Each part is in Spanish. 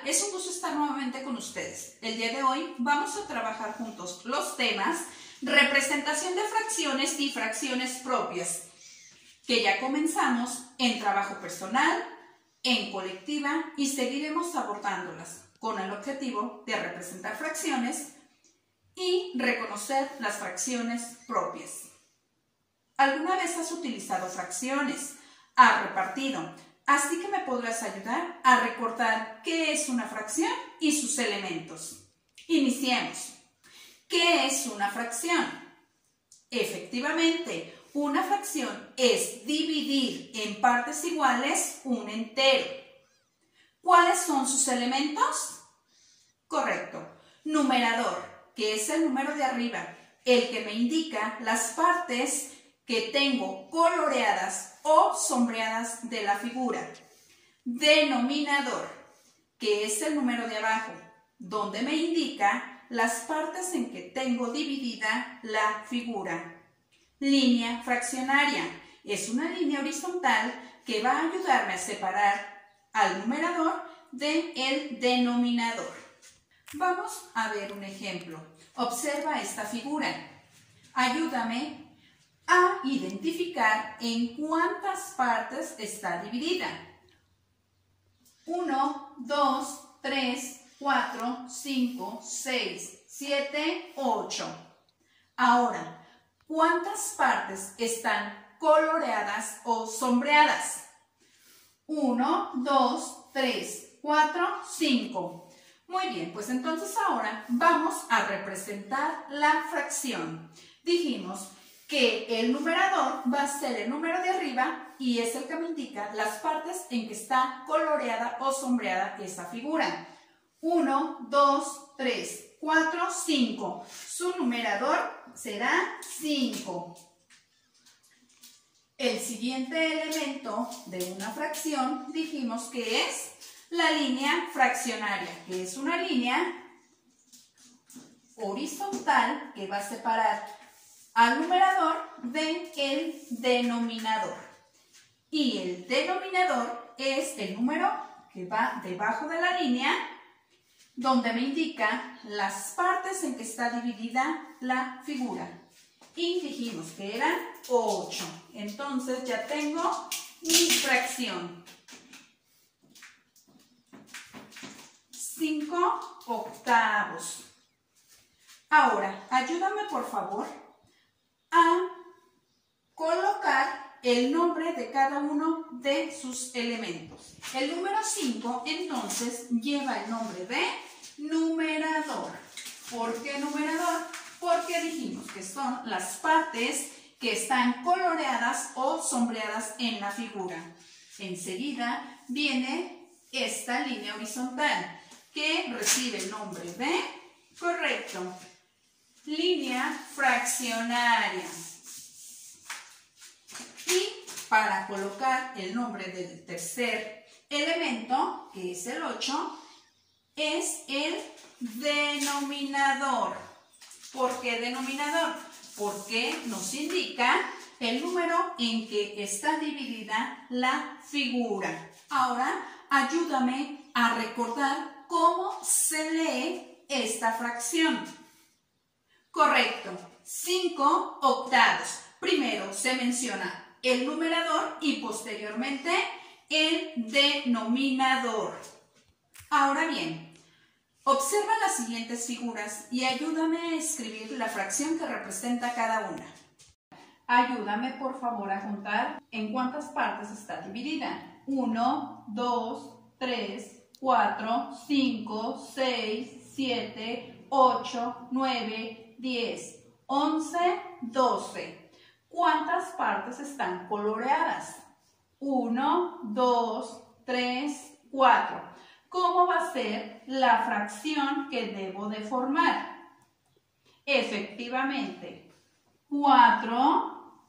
Es un gusto estar nuevamente con ustedes. El día de hoy vamos a trabajar juntos los temas representación de fracciones y fracciones propias, que ya comenzamos en trabajo personal, en colectiva y seguiremos abordándolas con el objetivo de representar fracciones y reconocer las fracciones propias. ¿Alguna vez has utilizado fracciones? ¿Has repartido? Así que me podrás ayudar a recordar qué es una fracción y sus elementos. Iniciemos. ¿Qué es una fracción? Efectivamente, una fracción es dividir en partes iguales un entero. ¿Cuáles son sus elementos? Correcto. Numerador, que es el número de arriba, el que me indica las partes que tengo coloreadas o sombreadas de la figura. Denominador, que es el número de abajo, donde me indica las partes en que tengo dividida la figura. Línea fraccionaria, es una línea horizontal que va a ayudarme a separar al numerador del denominador. Vamos a ver un ejemplo. Observa esta figura. Ayúdame a identificar en cuántas partes está dividida. 1, 2, 3, 4, 5, 6, 7, 8. Ahora, ¿cuántas partes están coloreadas o sombreadas? 1, 2, 3, 4, 5. Muy bien, pues entonces ahora vamos a representar la fracción. Dijimos que el numerador va a ser el número de arriba y es el que me indica las partes en que está coloreada o sombreada esa figura. 1, 2, 3, 4, 5. Su numerador será 5. El siguiente elemento de una fracción dijimos que es la línea fraccionaria, que es una línea horizontal que va a separar al numerador del denominador. Y el denominador es el número que va debajo de la línea, donde me indica las partes en que está dividida la figura. Y dijimos que eran 8. Entonces ya tengo mi fracción. 5 octavos. Ahora, ayúdame por favor a colocar el nombre de cada uno de sus elementos. El número 5 entonces lleva el nombre de numerador. ¿Por qué numerador? Porque dijimos que son las partes que están coloreadas o sombreadas en la figura. Enseguida viene esta línea horizontal que recibe el nombre de, correcto, línea fraccionaria. Y para colocar el nombre del tercer elemento, que es el 8, es el denominador. ¿Por qué denominador? Porque nos indica el número en que está dividida la figura. Ahora, ayúdame a recordar cómo se lee esta fracción. Correcto, 5 octavos. Primero se menciona el numerador y posteriormente el denominador. Ahora bien, observa las siguientes figuras y ayúdame a escribir la fracción que representa cada una. Ayúdame por favor a contar en cuántas partes está dividida. 1, 2, 3, 4, 5, 6, 7, 8, 9, 10, 11, 12. ¿Cuántas partes están coloreadas? 1, 2, 3, 4. ¿Cómo va a ser la fracción que debo de formar? Efectivamente, 4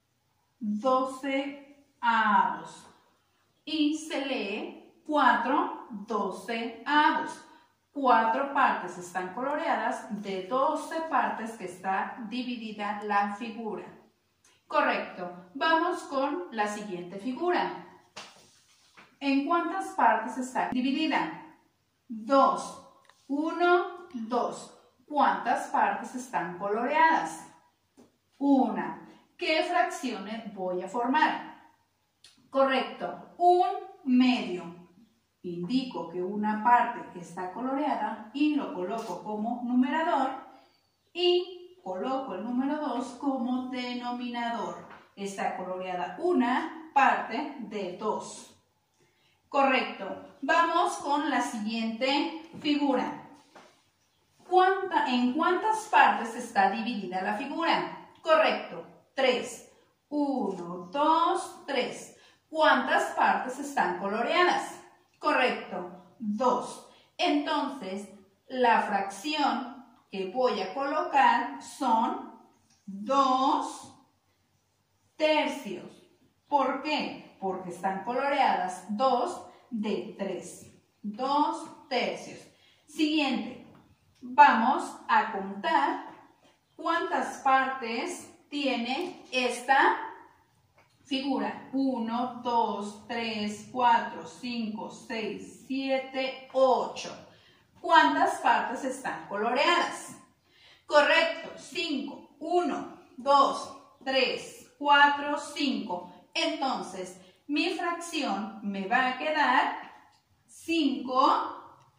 doceavos. Y se lee 4 doceavos. 4 partes están coloreadas de 12 partes que está dividida la figura. Correcto. Vamos con la siguiente figura. ¿En cuántas partes está dividida? 2. 1, 2. ¿Cuántas partes están coloreadas? Una. ¿Qué fracciones voy a formar? Correcto, 1/2. Indico que una parte está coloreada y lo coloco como numerador y coloco el número 2 como denominador. Está coloreada una parte de 2. Correcto. Vamos con la siguiente figura. ¿En cuántas partes está dividida la figura? Correcto. 3. 1, 2, 3. ¿Cuántas partes están coloreadas? Correcto. 2. Entonces, la fracción que voy a colocar son 2 tercios. ¿Por qué? Porque están coloreadas 2 de 3. 2 tercios. Siguiente. Vamos a contar cuántas partes tiene esta figura. 1, 2, 3, 4, 5, 6, 7, 8. ¿Cuántas partes están coloreadas? Correcto. 5. 1, 2, 3, 4, 5. Entonces, mi fracción me va a quedar 5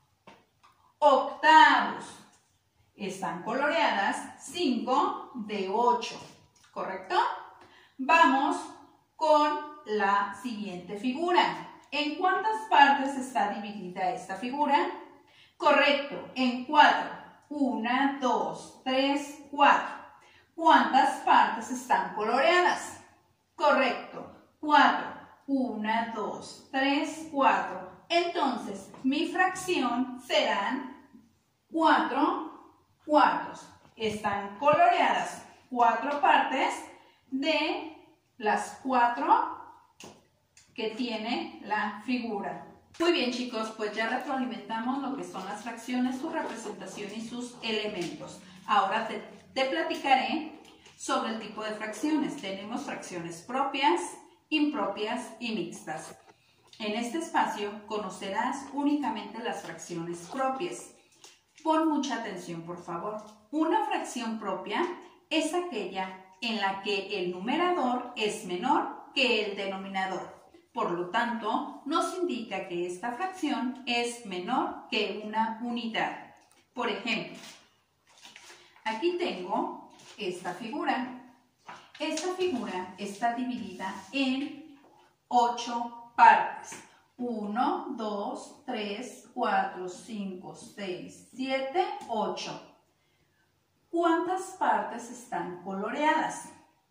octavos. Están coloreadas 5 de 8. ¿Correcto? Vamos con la siguiente figura. ¿En cuántas partes está dividida esta figura? Correcto, en 4. 1, 2, 3, 4. ¿Cuántas partes están coloreadas? Correcto, 4. 1, 2, 3, 4. Entonces, mi fracción serán 4 cuartos. Están coloreadas 4 partes de las 4 que tiene la figura. Muy bien, chicos, pues ya retroalimentamos lo que son las fracciones, su representación y sus elementos. Ahora te platicaré sobre el tipo de fracciones. Tenemos fracciones propias, impropias y mixtas. En este espacio conocerás únicamente las fracciones propias. Pon mucha atención, por favor. Una fracción propia es aquella en la que el numerador es menor que el denominador. Por lo tanto, nos indica que esta fracción es menor que una unidad. Por ejemplo, aquí tengo esta figura. Esta figura está dividida en 8 partes. 1, 2, 3, 4, 5, 6, 7, 8. ¿Cuántas partes están coloreadas?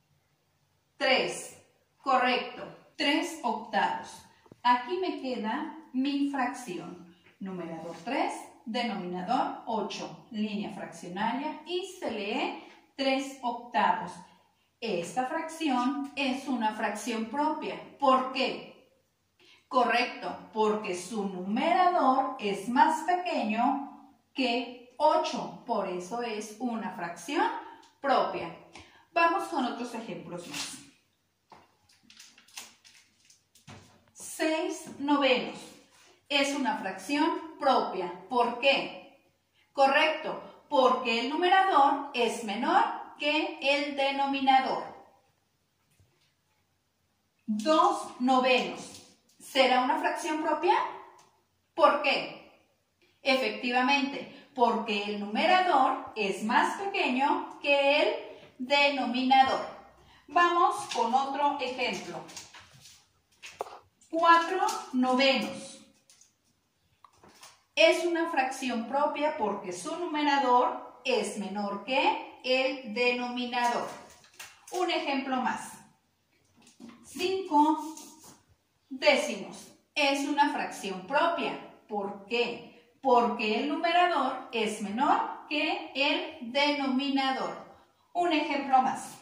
3. Correcto. 3 octavos. Aquí me queda mi fracción. Numerador 3, denominador 8. Línea fraccionaria y se lee 3 octavos. Esta fracción es una fracción propia. ¿Por qué? Correcto, porque su numerador es más pequeño que 8. Por eso es una fracción propia. Vamos con otros ejemplos más. 6/9 es una fracción propia. ¿Por qué? Correcto, porque el numerador es menor que el denominador. 2/9 ¿será una fracción propia? ¿Por qué? Efectivamente, porque el numerador es más pequeño que el denominador. Vamos con otro ejemplo. 4/9 es una fracción propia porque su numerador es menor que el denominador. Un ejemplo más. 5 décimos es una fracción propia. ¿Por qué? Porque el numerador es menor que el denominador. Un ejemplo más.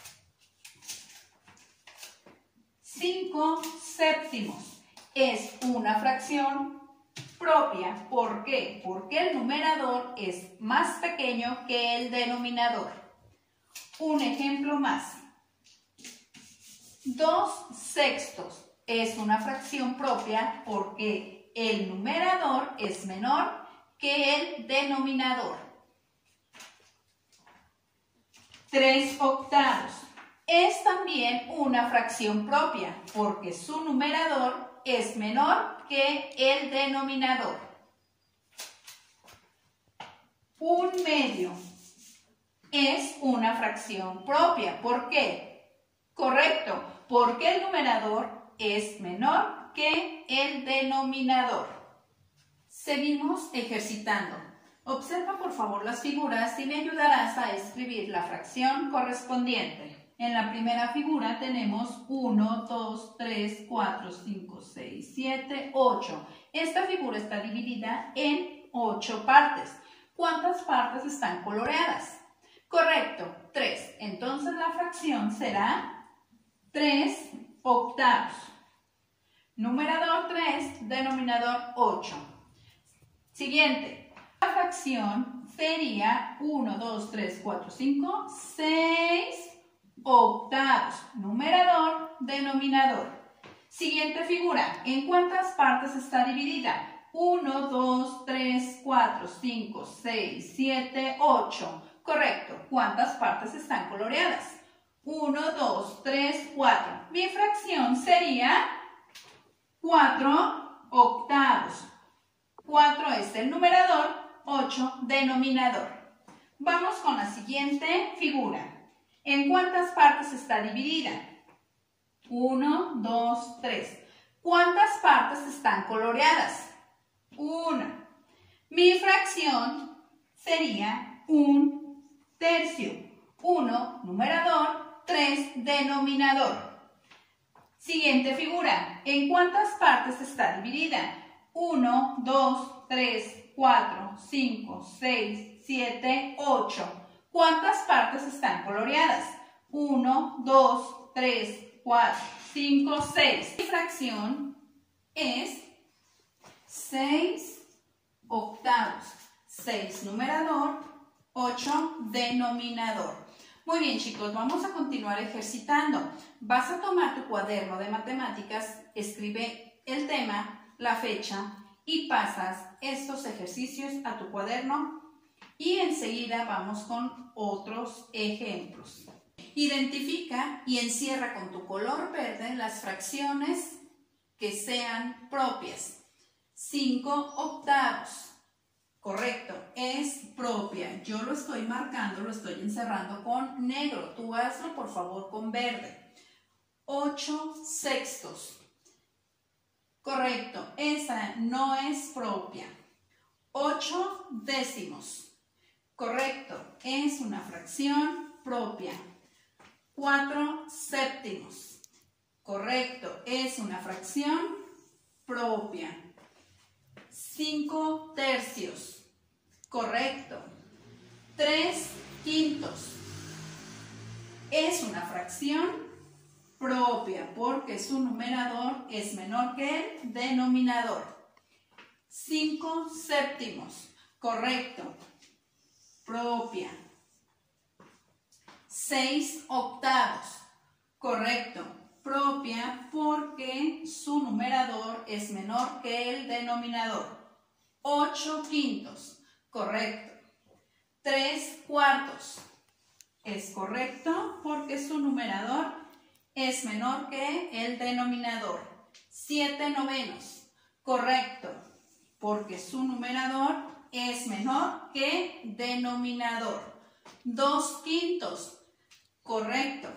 5 séptimos es una fracción propia. ¿Por qué? Porque el numerador es más pequeño que el denominador. Un ejemplo más. 2 sextos es una fracción propia porque el numerador es menor que el denominador. 3 octavos es también una fracción propia porque su numerador es menor que el denominador. 1/2 es una fracción propia. ¿Por qué? Correcto, porque el numerador es menor que el denominador. Seguimos ejercitando. Observa por favor las figuras y me ayudarás a escribir la fracción correspondiente. En la primera figura tenemos 1, 2, 3, 4, 5, 6, 7, 8. Esta figura está dividida en 8 partes. ¿Cuántas partes están coloreadas? Correcto, 3. Entonces la fracción será 3 octavos. Numerador 3, denominador 8. Siguiente. La fracción sería 1, 2, 3, 4, 5, 6 octavos. Numerador, denominador. Siguiente figura. ¿En cuántas partes está dividida? 1, 2, 3, 4, 5, 6, 7, 8. Correcto. ¿Cuántas partes están coloreadas? 1, 2, 3, 4. Mi fracción sería 4 octavos. 4 es el numerador, 8 denominador. Vamos con la siguiente figura. ¿En cuántas partes está dividida? 1, 2, 3. ¿Cuántas partes están coloreadas? 1. Mi fracción sería 1/3. 1 numerador, 3 denominador. Siguiente figura. ¿En cuántas partes está dividida? 1, 2, 3, 4, 5, 6, 7, 8. ¿Cuántas partes están coloreadas? 1, 2, 3, 4, 5, 6. Mi fracción es 6 octavos. 6 numerador, 8 denominador. Muy bien, chicos, vamos a continuar ejercitando. Vas a tomar tu cuaderno de matemáticas, escribe el tema, la fecha y pasas estos ejercicios a tu cuaderno y enseguida vamos con otros ejemplos. Identifica y encierra con tu color verde las fracciones que sean propias. 5 octavos. Correcto, es propia. Yo lo estoy marcando, lo estoy encerrando con negro. Tú hazlo por favor con verde. 8 sextos. Correcto, esa no es propia. 8 décimos. Correcto, es una fracción propia. 4 séptimos. Correcto, es una fracción propia. 5 tercios. Correcto. 3 quintos. Es una fracción propia porque su numerador es menor que el denominador. 5 séptimos. Correcto. Propia. 6 octavos. Correcto. Propia porque su numerador es menor que el denominador. 8 quintos. Correcto. 3 cuartos. Es correcto porque su numerador es menor que el denominador. 7 novenos. Correcto porque su numerador es menor que denominador. 2 quintos. Correcto.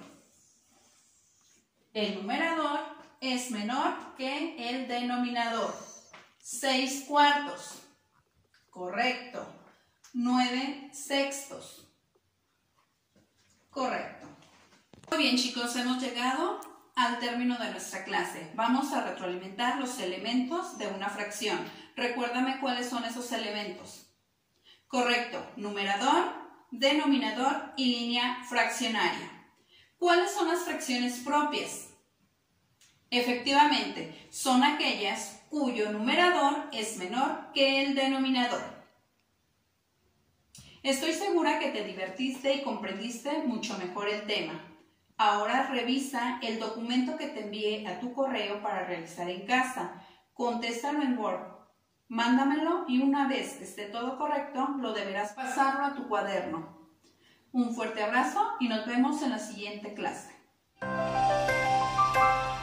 El numerador es menor que el denominador. 6 cuartos. Correcto. 9 sextos. Correcto. Muy bien, chicos, hemos llegado al término de nuestra clase. Vamos a retroalimentar los elementos de una fracción. Recuérdame cuáles son esos elementos. Correcto. Numerador, denominador y línea fraccionaria. ¿Cuáles son las fracciones propias? Efectivamente, son aquellas cuyo numerador es menor que el denominador. Estoy segura que te divertiste y comprendiste mucho mejor el tema. Ahora revisa el documento que te envié a tu correo para realizar en casa. contéstalo en Word, mándamelo y una vez que esté todo correcto, lo deberás pasarlo a tu cuaderno. Un fuerte abrazo y nos vemos en la siguiente clase.